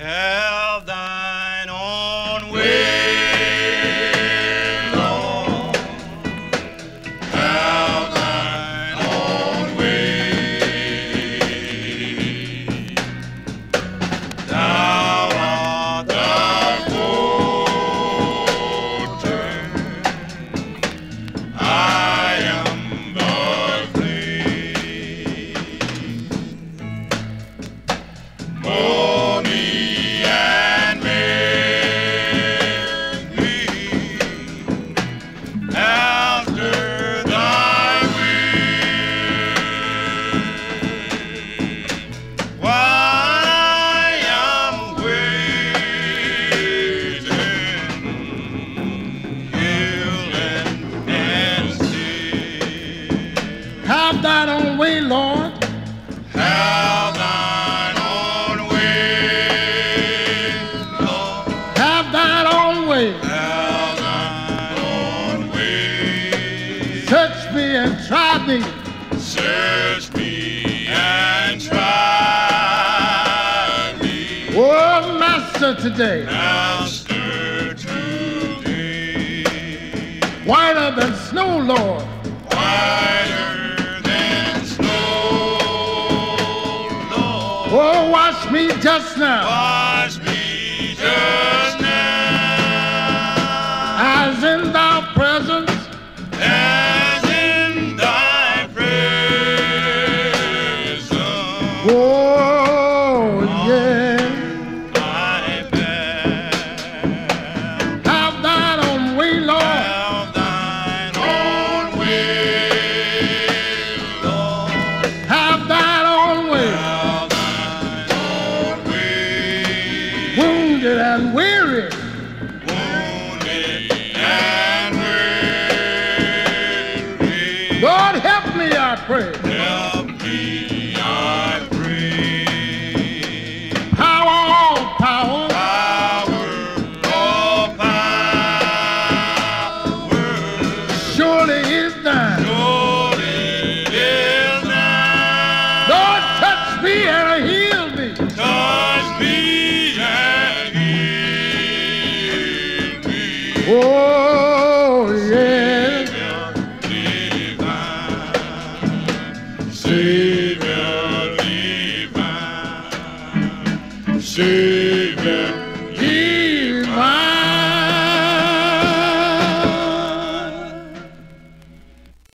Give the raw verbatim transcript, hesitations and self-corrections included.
Have thine own way, Lord. Have thine own way. Thou art the potter, I am the clay. Mold me and make me after thy will. While I am waiting, ill and still. Have thine own way, Lord. Have thine own way, Lord. Have thine own way. Have thine own way. Search me and try me. Search me and try me, Oh, Master, today. Master, today. Whiter than snow, Lord. Whiter than snow, Lord. Oh, wash me just now. Wash me just now, As in thy presence. as in thy presence. Oh, yeah. My bed. Have thine own way, Lord. Have thine own way, Lord. Have thine own way. Have thine own way. Wounded and weary. Wounded and weary. Lord, help me, I pray. Help me, I pray. Power, all power. Power, all power. Surely is thine. Surely is thine. Lord, touch me and heal me. Touch me and heal me. Oh, yeah. Savior divine. Say